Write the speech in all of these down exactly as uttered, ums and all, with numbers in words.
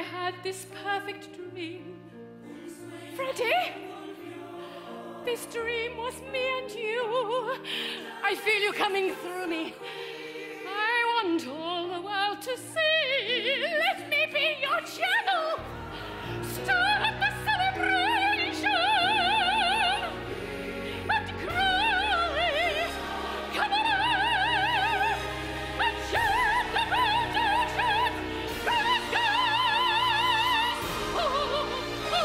had this perfect dream. Freddie, this dream was me and you. I feel you coming through me. I want all the world to see. Let me be your channel. Start the celebration. And cry, come on, and shout the world out, shout, praise God. Oh, oh,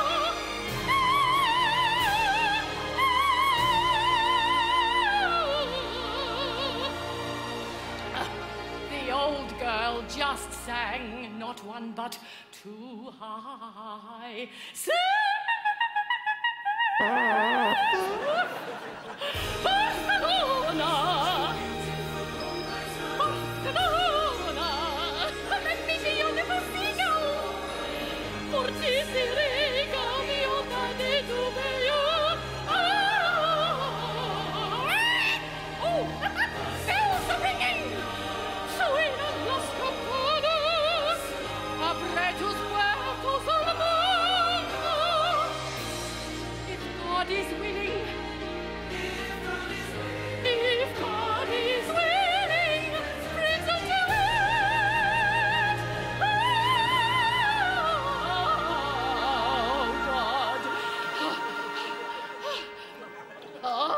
oh. The old girl just sang, not one but two high. Sing! Barcelona! Barcelona! Let me be your little seagull! For this is Riga, the Oda de Dubeyo. Oh! Bells are ringing! Suena las campanas! Abre tus puertos al mundo! If God is willing, if God is willing, brings us to it. Oh, God. Oh,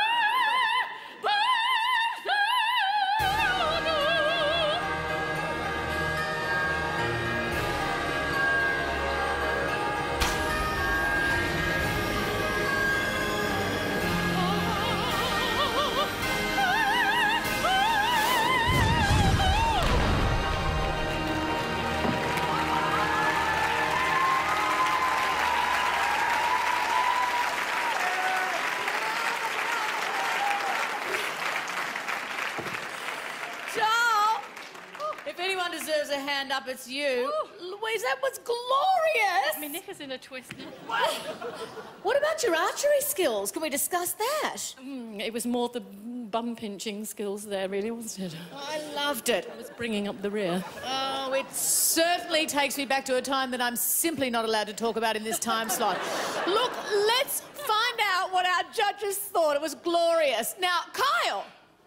If anyone deserves a hand up, it's you. Ooh. Louise, that was glorious. My neck is in a twist. What about your archery skills? Can we discuss that? Mm, it was more the bum pinching skills there, really, wasn't it? I loved it. I was bringing up the rear. Oh, it certainly takes me back to a time that I'm simply not allowed to talk about in this time slot. Look, let's find out what our judges thought. It was glorious. Now, Kyle.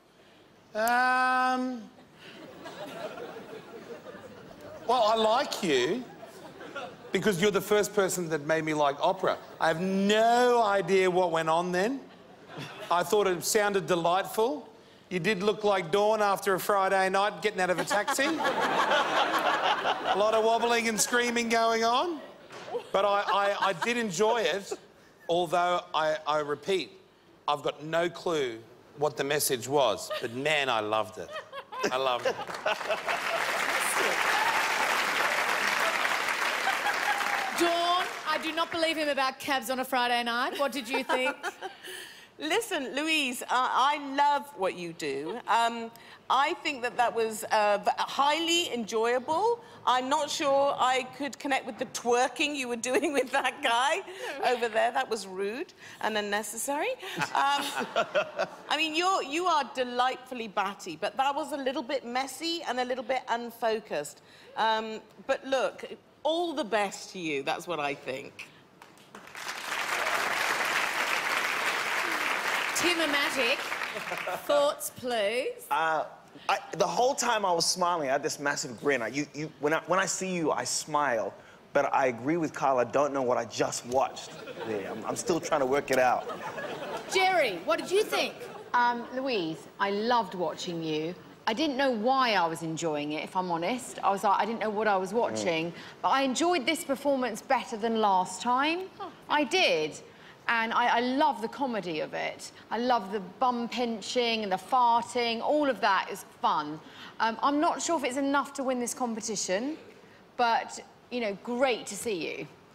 Um... Well, I like you because you're the first person that made me like opera. I have no idea what went on then. I thought it sounded delightful. You did look like Dawn after a Friday night getting out of a taxi. A lot of wobbling and screaming going on. But I, I, I did enjoy it, although I, I repeat, I've got no clue what the message was. But, man, I loved it. I loved it. Dawn, I do not believe him about cabs on a Friday night. What did you think? Listen, Louise, uh, I love what you do. Um, I think that that was uh, highly enjoyable. I'm not sure I could connect with the twerking you were doing with that guy over there. That was rude and unnecessary. Um, I mean, you're, you are delightfully batty, but that was a little bit messy and a little bit unfocused. Um, but look, all the best to you, that's what I think. Tim-o-matic, thoughts, please? Uh, I, the whole time I was smiling, I had this massive grin. I, you, you, when, I, when I see you, I smile. But I agree with Kyle, I don't know what I just watched. Yeah, I'm, I'm still trying to work it out. Jerry, what did you think? Um, Louise, I loved watching you. I didn't know why I was enjoying it, if I'm honest. I was like, I didn't know what I was watching. Mm. But I enjoyed this performance better than last time. Oh. I did. And I, I love the comedy of it. I love the bum pinching and the farting. All of that is fun. Um, I'm not sure if it's enough to win this competition, but, you know, great to see you.